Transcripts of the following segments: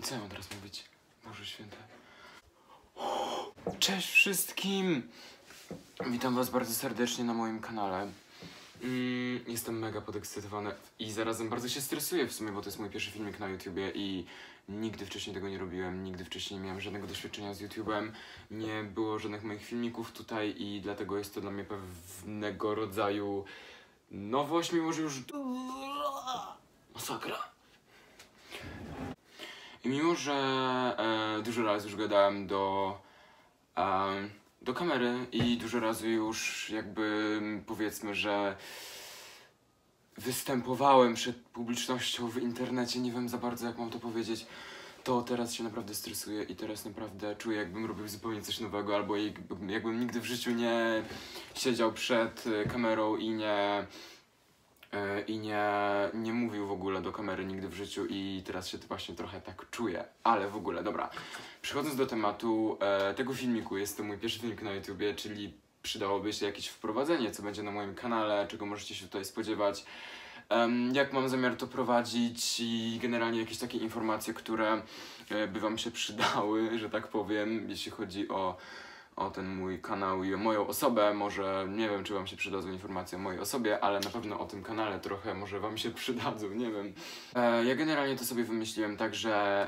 Co ja mam teraz mówić? Boże święte. Cześć wszystkim! Witam was bardzo serdecznie na moim kanale. Jestem mega podekscytowany i zarazem bardzo się stresuję w sumie, bo to jest mój pierwszy filmik na YouTubie i nigdy wcześniej tego nie robiłem, nigdy wcześniej nie miałem żadnego doświadczenia z YouTubem, nie było żadnych moich filmików tutaj i dlatego jest to dla mnie pewnego rodzaju nowość, mimo że już... Masakra. I mimo że dużo razy już gadałem do kamery i dużo razy już jakby powiedzmy, że występowałem przed publicznością w internecie, nie wiem za bardzo jak mam to powiedzieć, to teraz się naprawdę stresuję i teraz naprawdę czuję, jakbym robił zupełnie coś nowego, albo jakbym nigdy w życiu nie siedział przed kamerą i nie mówił w ogóle do kamery nigdy w życiu i teraz się właśnie trochę tak czuję, ale w ogóle, dobra. Przechodząc do tematu tego filmiku, jest to mój pierwszy filmik na YouTubie, czyli przydałoby się jakieś wprowadzenie, co będzie na moim kanale, czego możecie się tutaj spodziewać, jak mam zamiar to prowadzić i generalnie jakieś takie informacje, które by wam się przydały, że tak powiem, jeśli chodzi o ten mój kanał i o moją osobę. Może nie wiem, czy wam się przydadzą informacje o mojej osobie, ale na pewno o tym kanale trochę może wam się przydadzą, nie wiem. Ja generalnie to sobie wymyśliłem tak, że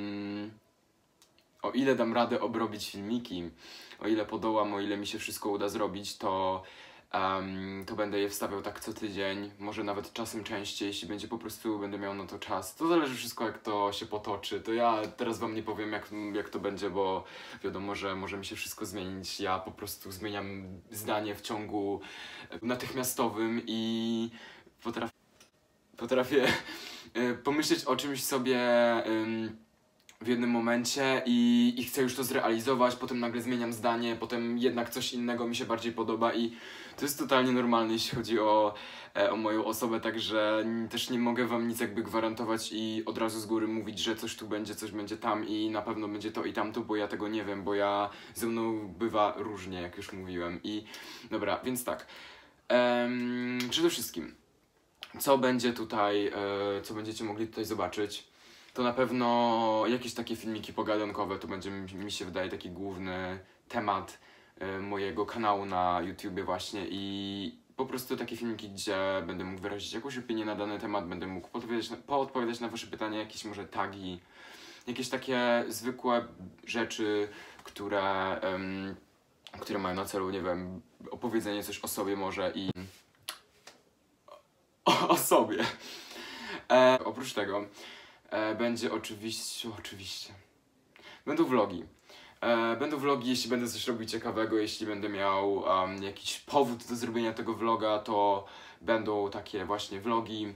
o ile dam radę obrobić filmiki, o ile podołam, o ile mi się wszystko uda zrobić, to będę je wstawiał tak co tydzień, może nawet czasem częściej, jeśli będzie po prostu, będę miał na to czas. To zależy wszystko, jak to się potoczy. To ja teraz wam nie powiem, jak to będzie, bo wiadomo, że może mi się wszystko zmienić. Ja po prostu zmieniam zdanie w ciągu natychmiastowym i potrafię pomyśleć o czymś sobie w jednym momencie i chcę już to zrealizować, potem nagle zmieniam zdanie, potem jednak coś innego mi się bardziej podoba i to jest totalnie normalne, jeśli chodzi o moją osobę, także też nie mogę wam nic jakby gwarantować i od razu z góry mówić, że coś tu będzie, coś będzie tam i na pewno będzie to i tamto, bo ja tego nie wiem, bo ze mną bywa różnie, jak już mówiłem. I dobra, więc tak, przede wszystkim, co będzie tutaj, co będziecie mogli tutaj zobaczyć, to na pewno jakieś takie filmiki pogadankowe, to będzie, mi się wydaje, taki główny temat mojego kanału na YouTubie właśnie i po prostu takie filmiki, gdzie będę mógł wyrazić jakąś opinię na dany temat, będę mógł poodpowiadać na wasze pytania, jakieś może tagi, jakieś takie zwykłe rzeczy, które mają na celu, nie wiem, opowiedzenie coś o sobie może i o sobie. Oprócz tego będzie oczywiście, będą vlogi. Będą vlogi, jeśli będę coś robił ciekawego, jeśli będę miał jakiś powód do zrobienia tego vloga, to będą takie właśnie vlogi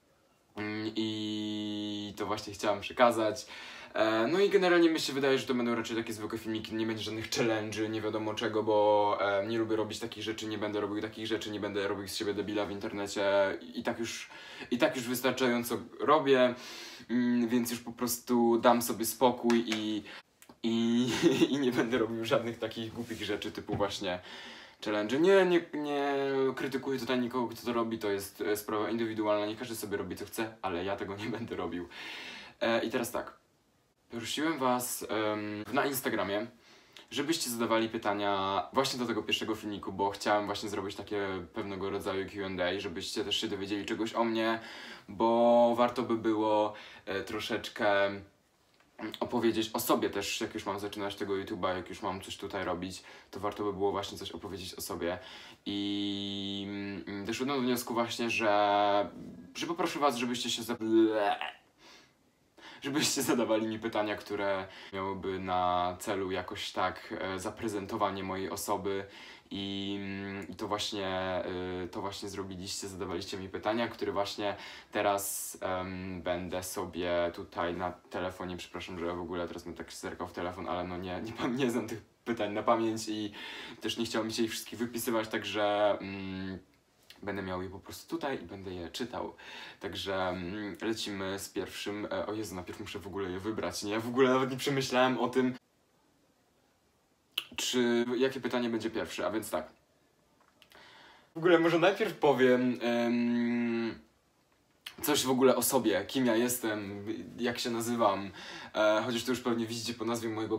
i to właśnie chciałem przekazać. No i generalnie mi się wydaje, że to będą raczej takie zwykłe filmiki, nie będzie żadnych challenge'y, nie wiadomo czego, bo nie lubię robić takich rzeczy, nie będę robił takich rzeczy, nie będę robił z siebie debila w internecie i tak już wystarczająco robię, więc już po prostu dam sobie spokój i nie będę robił żadnych takich głupich rzeczy typu właśnie challenge. Nie krytykuję tutaj nikogo, kto to robi, to jest sprawa indywidualna, nie każdy sobie robi co chce, ale ja tego nie będę robił. I teraz tak, prosiłem was na Instagramie, żebyście zadawali pytania właśnie do tego pierwszego filmiku, bo chciałem właśnie zrobić takie pewnego rodzaju Q&A, żebyście też się dowiedzieli czegoś o mnie, bo warto by było troszeczkę opowiedzieć o sobie też, jak już mam zaczynać tego YouTube'a, jak już mam coś tutaj robić, to warto by było właśnie coś opowiedzieć o sobie. I doszedłem do wniosku właśnie, że poproszę was, żebyście zadawali mi pytania, które miałyby na celu jakoś tak zaprezentowanie mojej osoby i to właśnie zrobiliście, zadawaliście mi pytania, które właśnie teraz będę sobie tutaj na telefonie, przepraszam, że w ogóle teraz bym tak zerkał w telefon, ale no nie znam tych pytań na pamięć i też nie chciałem mi się ich wszystkich wypisywać, także będę miał je po prostu tutaj i będę je czytał. Także lecimy z pierwszym. O Jezu, najpierw muszę w ogóle je wybrać, nie? W ogóle nawet nie przemyślałem o tym, jakie pytanie będzie pierwsze, a więc tak. W ogóle może najpierw powiem coś w ogóle o sobie, kim ja jestem, jak się nazywam, chociaż to już pewnie widzicie po nazwie mojego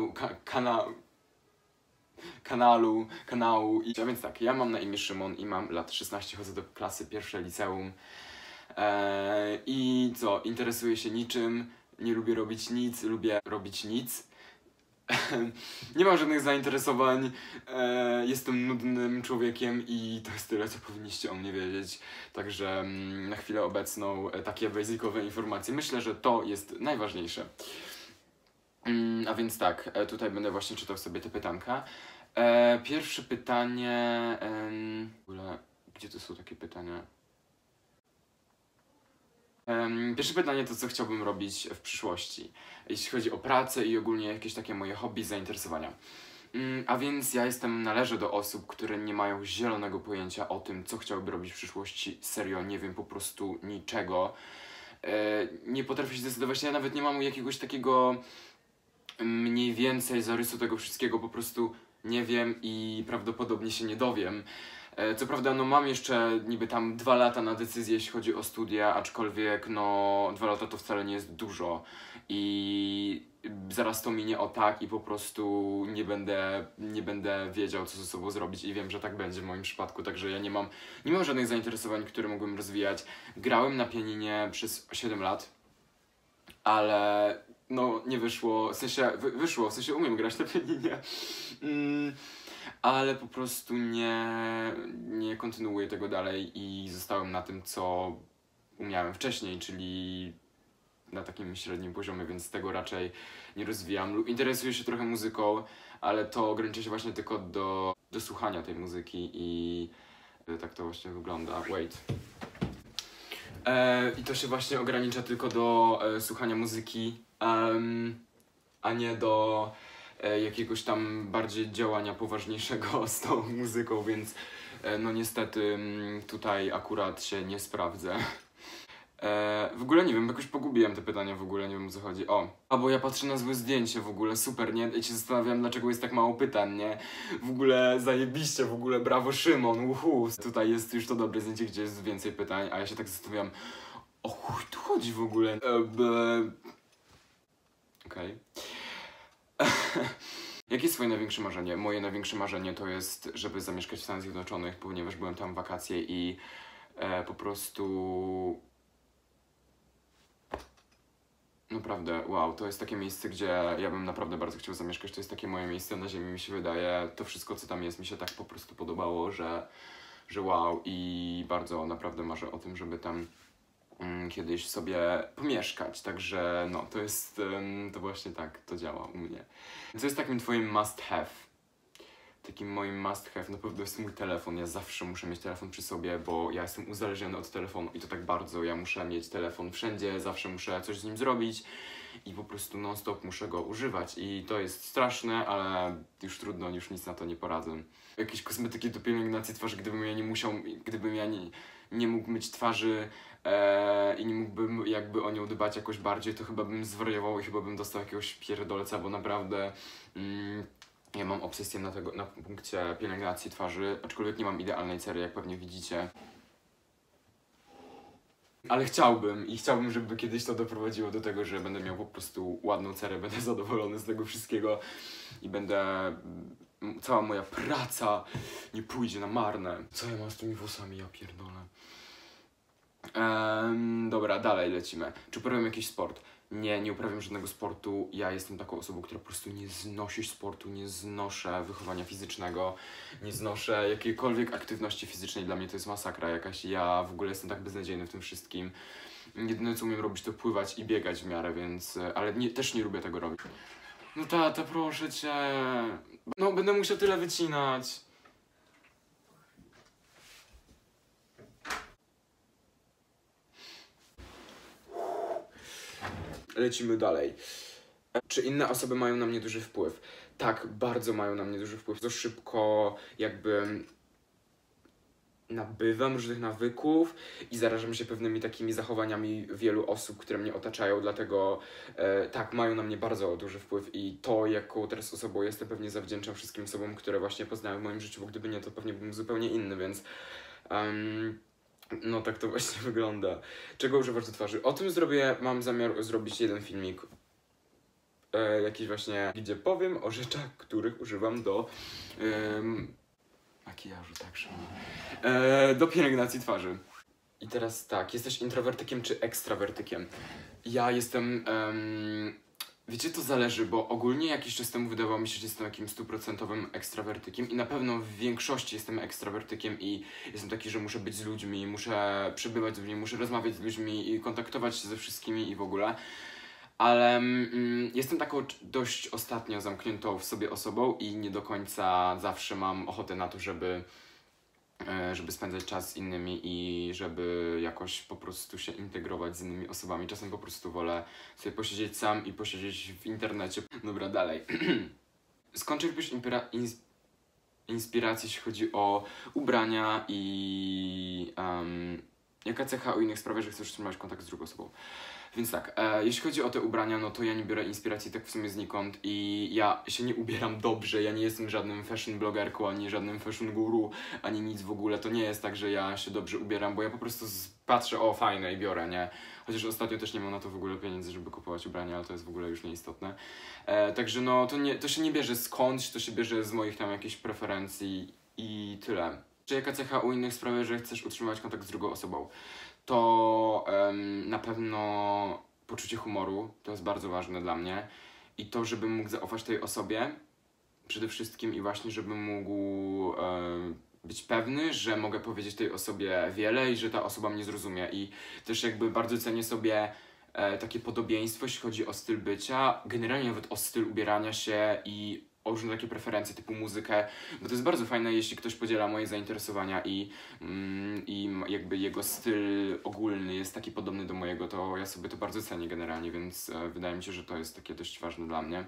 kanału. A więc tak, ja mam na imię Szymon i mam lat 16, chodzę do klasy pierwszej liceum. I co, interesuję się niczym, nie lubię robić nic, lubię robić nic. Nie mam żadnych zainteresowań, jestem nudnym człowiekiem i to jest tyle, co powinniście o mnie wiedzieć. Także na chwilę obecną takie basicowe informacje. Myślę, że to jest najważniejsze. A więc tak, tutaj będę właśnie czytał sobie te pytanka. Pierwsze pytanie... w ogóle, gdzie to są takie pytania? Pierwsze pytanie to, co chciałbym robić w przyszłości, jeśli chodzi o pracę i ogólnie jakieś takie moje hobby, zainteresowania. A więc ja należę do osób, które nie mają zielonego pojęcia o tym, co chciałyby robić w przyszłości. Serio, nie wiem po prostu niczego. Nie potrafię się zdecydować, ja nawet nie mam jakiegoś takiego mniej więcej zarysu tego wszystkiego, po prostu nie wiem i prawdopodobnie się nie dowiem. Co prawda, no mam jeszcze niby tam 2 lata na decyzję, jeśli chodzi o studia, aczkolwiek no 2 lata to wcale nie jest dużo i zaraz to minie o tak i po prostu nie będę wiedział, co ze sobą zrobić i wiem, że tak będzie w moim przypadku, także ja nie mam żadnych zainteresowań, które mógłbym rozwijać. Grałem na pianinie przez 7 lat, ale no nie wyszło, w sensie wyszło, w sensie umiem grać na pianinie. Ale po prostu nie kontynuuję tego dalej i zostałem na tym, co umiałem wcześniej, czyli na takim średnim poziomie, więc tego raczej nie rozwijam. Interesuję się trochę muzyką, ale to ogranicza się właśnie tylko do słuchania tej muzyki i tak to właśnie wygląda. I to się właśnie ogranicza tylko do słuchania muzyki, a nie do jakiegoś tam bardziej działania poważniejszego z tą muzyką, więc no niestety tutaj akurat się nie sprawdzę. W ogóle nie wiem, jakoś pogubiłem te pytania w ogóle, nie wiem o co chodzi. Bo ja patrzę na złe zdjęcie w ogóle, super, nie? I się zastanawiam, dlaczego jest tak mało pytań, nie? W ogóle zajebiście, w ogóle brawo Szymon, Tutaj jest już to dobre zdjęcie, gdzie jest więcej pytań, a ja się tak zastanawiam, o chuj tu chodzi w ogóle? Okej. Jakie jest twoje największe marzenie? Moje największe marzenie to jest, żeby zamieszkać w Stanach Zjednoczonych, ponieważ byłem tam w wakacje i po prostu... Naprawdę, wow, to jest takie miejsce, gdzie ja bym naprawdę bardzo chciał zamieszkać. To jest takie moje miejsce na ziemi, mi się wydaje. To wszystko, co tam jest, mi się tak po prostu podobało, że wow i bardzo naprawdę marzę o tym, żeby tam kiedyś sobie pomieszkać, także no, to właśnie tak to działa u mnie. Co jest takim twoim must have? Takim moim must have na pewno jest mój telefon, ja zawsze muszę mieć telefon przy sobie, bo ja jestem uzależniony od telefonu i to tak bardzo, ja muszę mieć telefon wszędzie, zawsze muszę coś z nim zrobić i po prostu non stop muszę go używać i to jest straszne, ale już trudno, już nic na to nie poradzę. Jakieś kosmetyki do pielęgnacji twarzy, gdybym ja nie mógł myć twarzy i nie mógłbym jakby o nią dbać jakoś bardziej, to chyba bym zwariował i chyba bym dostał jakiegoś pierdolca, bo naprawdę ja mam obsesję na punkcie pielęgnacji twarzy, aczkolwiek nie mam idealnej cery, jak pewnie widzicie. Ale chciałbym, żeby kiedyś to doprowadziło do tego, że będę miał po prostu ładną cerę, będę zadowolony z tego wszystkiego i cała moja praca nie pójdzie na marne. Co ja mam z tymi włosami, ja pierdolę. Dobra, dalej lecimy. Czy uprawiam jakiś sport? Nie uprawiam żadnego sportu. Ja jestem taką osobą, która po prostu nie znosi sportu, nie znoszę wychowania fizycznego, nie znoszę jakiejkolwiek aktywności fizycznej. Dla mnie to jest masakra jakaś. Ja w ogóle jestem tak beznadziejny w tym wszystkim. Jedyne co umiem robić to pływać i biegać w miarę, więc... Ale też nie lubię tego robić. No tata, proszę cię. No będę musiał tyle wycinać. Lecimy dalej. Czy inne osoby mają na mnie duży wpływ? Tak, bardzo mają na mnie duży wpływ. To szybko jakby nabywam różnych nawyków i zarażam się pewnymi takimi zachowaniami wielu osób, które mnie otaczają, dlatego tak, mają na mnie bardzo duży wpływ i to, jaką teraz osobą jestem, pewnie zawdzięczam wszystkim osobom, które właśnie poznałem w moim życiu, bo gdyby nie, to pewnie bym zupełnie inny, więc No tak to właśnie wygląda. Czego używasz do twarzy? O tym mam zamiar zrobić jeden filmik. Jakiś właśnie, gdzie powiem o rzeczach, których używam do makijażu, tak szybko. Do pielęgnacji twarzy. I teraz tak, jesteś introwertykiem czy ekstrawertykiem? Ja jestem... wiecie, to zależy, bo ogólnie jakiś czas temu wydawało mi się, że jestem takim stuprocentowym ekstrawertykiem i na pewno w większości jestem ekstrawertykiem i jestem taki, że muszę być z ludźmi, muszę przebywać z ludźmi, muszę rozmawiać z ludźmi i kontaktować się ze wszystkimi i w ogóle. Ale jestem taką dość ostatnio zamkniętą w sobie osobą i nie do końca zawsze mam ochotę na to, żeby spędzać czas z innymi i żeby jakoś po prostu się integrować z innymi osobami. Czasem po prostu wolę sobie posiedzieć sam i posiedzieć w internecie. Dobra, dalej. Skąd czerpiesz inspirację, jeśli chodzi o ubrania i jaka cecha u innych sprawia, że chcesz utrzymać kontakt z drugą osobą? Więc tak, jeśli chodzi o te ubrania, no to ja nie biorę inspiracji tak w sumie znikąd i ja się nie ubieram dobrze, ja nie jestem żadnym fashion blogerką, ani żadnym fashion guru, ani nic w ogóle. To nie jest tak, że ja się dobrze ubieram, bo ja po prostu patrzę, o fajne i biorę, nie? Chociaż ostatnio też nie mam na to w ogóle pieniędzy, żeby kupować ubrania, ale to jest w ogóle już nieistotne. Także no, to się nie bierze skądś, to się bierze z moich tam jakichś preferencji i tyle. Czy jaka cecha u innych sprawia, że chcesz utrzymywać kontakt z drugą osobą? To na pewno poczucie humoru, to jest bardzo ważne dla mnie i to, żebym mógł zaufać tej osobie przede wszystkim i właśnie, żebym mógł być pewny, że mogę powiedzieć tej osobie wiele i że ta osoba mnie zrozumie i też jakby bardzo cenię sobie takie podobieństwo, jeśli chodzi o styl bycia, generalnie nawet o styl ubierania się i o różne takie preferencje typu muzykę, bo to jest bardzo fajne, jeśli ktoś podziela moje zainteresowania i jakby jego styl ogólny jest taki podobny do mojego, to ja sobie to bardzo cenię generalnie, więc wydaje mi się, że to jest takie dość ważne dla mnie.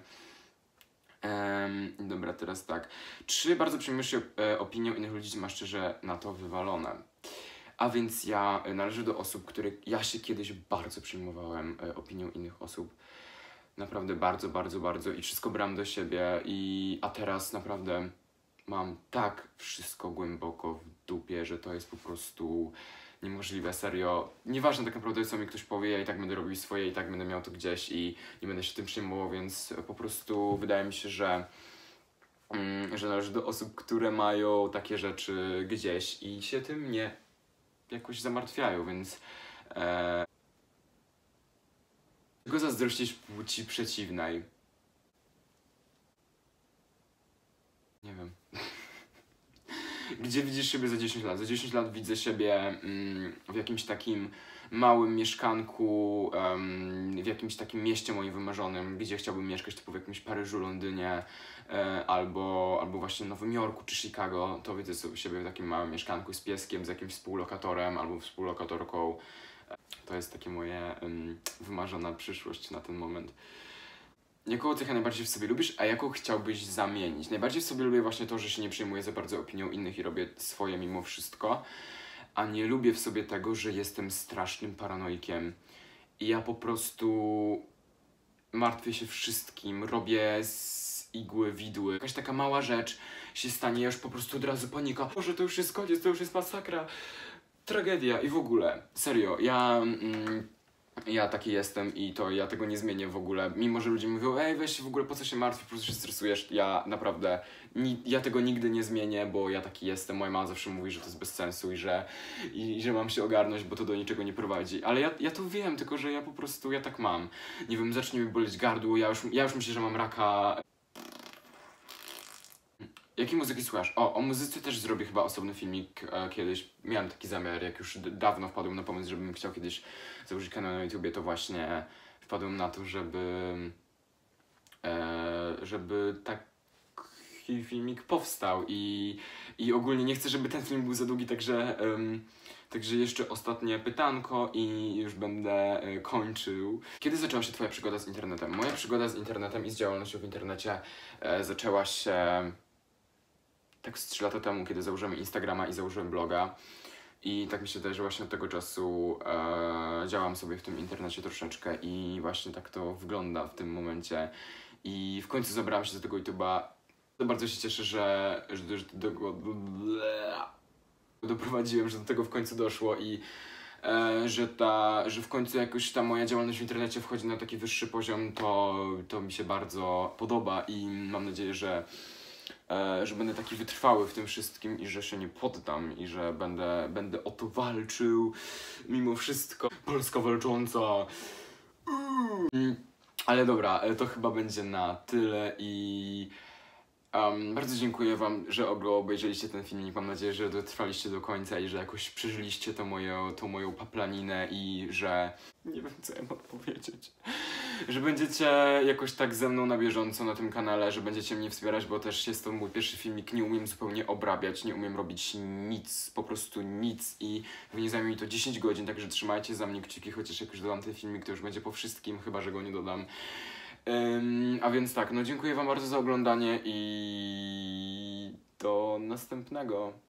Dobra, teraz tak. Czy bardzo przejmujesz się opinią innych ludzi, czy masz szczerze na to wywalone? A więc ja należę do osób, ja się kiedyś bardzo przejmowałem opinią innych osób. Naprawdę bardzo, bardzo, bardzo i wszystko brałem do siebie a teraz naprawdę mam tak wszystko głęboko w dupie, że to jest po prostu niemożliwe, serio. Nieważne tak naprawdę co mi ktoś powie, ja i tak będę robił swoje, i tak będę miał to gdzieś i nie będę się tym przejmował, więc po prostu wydaje mi się, że należy do osób, które mają takie rzeczy gdzieś i się tym nie jakoś zamartwiają, więc czego zazdrościsz płci przeciwnej? Nie wiem. Gdzie widzisz siebie za 10 lat? Za 10 lat widzę siebie w jakimś takim małym mieszkanku, w jakimś takim mieście moim wymarzonym, gdzie chciałbym mieszkać, typu w jakimś Paryżu, Londynie, albo właśnie Nowym Jorku czy Chicago. To widzę siebie w takim małym mieszkanku z pieskiem, z jakimś współlokatorem albo współlokatorką. To jest takie moje wymarzona przyszłość na ten moment. Jaką cechę najbardziej w sobie lubisz, a jaką chciałbyś zamienić? Najbardziej w sobie lubię właśnie to, że się nie przejmuję za bardzo opinią innych i robię swoje mimo wszystko, a nie lubię w sobie tego, że jestem strasznym paranoikiem i ja po prostu martwię się wszystkim, robię z igły widły. Jakaś taka mała rzecz się stanie, ja już po prostu od razu panika. Boże, to już jest koniec, to już jest masakra, tragedia i w ogóle. Serio, ja taki jestem i to ja tego nie zmienię w ogóle. Mimo że ludzie mówią, ej weź się w ogóle, po co się martwisz, po co się stresujesz, ja naprawdę, ja tego nigdy nie zmienię, bo ja taki jestem. Moja mama zawsze mówi, że to jest bez sensu i że mam się ogarnąć, bo to do niczego nie prowadzi. Ale ja to wiem, tylko że ja po prostu, ja tak mam. Nie wiem, zacznie mi boleć gardło, ja już myślę, że mam raka. Jakiej muzyki słuchasz? O muzyce też zrobię chyba osobny filmik kiedyś. Miałem taki zamiar, jak już dawno wpadłem na pomysł, żebym chciał kiedyś założyć kanał na YouTubie, to właśnie wpadłem na to, żeby taki filmik powstał i ogólnie nie chcę, żeby ten film był za długi, także jeszcze ostatnie pytanko i już będę kończył. Kiedy zaczęła się twoja przygoda z internetem? Moja przygoda z internetem i z działalnością w internecie zaczęła się tak z 3 lata temu, kiedy założyłem Instagrama i założyłem bloga. I tak mi się wydaje, że właśnie od tego czasu działam sobie w tym internecie troszeczkę i właśnie tak to wygląda w tym momencie. I w końcu zabrałem się do tego YouTube'a. Bardzo się cieszę, że doprowadziłem, że do tego w końcu doszło i że w końcu jakoś ta moja działalność w internecie wchodzi na taki wyższy poziom, to mi się bardzo podoba i mam nadzieję, że będę taki wytrwały w tym wszystkim i że się nie poddam i że będę o to walczył mimo wszystko. Polska walcząca. Ale dobra, to chyba będzie na tyle i bardzo dziękuję wam, że obejrzeliście ten filmik. Mam nadzieję, że dotrwaliście do końca i że jakoś przeżyliście tą moją paplaninę i że... Nie wiem, co ja mam powiedzieć. Że będziecie jakoś tak ze mną na bieżąco na tym kanale, że będziecie mnie wspierać, bo też jest to mój pierwszy filmik, nie umiem zupełnie obrabiać, nie umiem robić nic, po prostu nic i pewnie zajmie mi to 10 godzin, także trzymajcie za mnie kciuki, chociaż jak już dodam ten filmik, to już będzie po wszystkim, chyba że go nie dodam. A więc tak, no dziękuję wam bardzo za oglądanie i do następnego.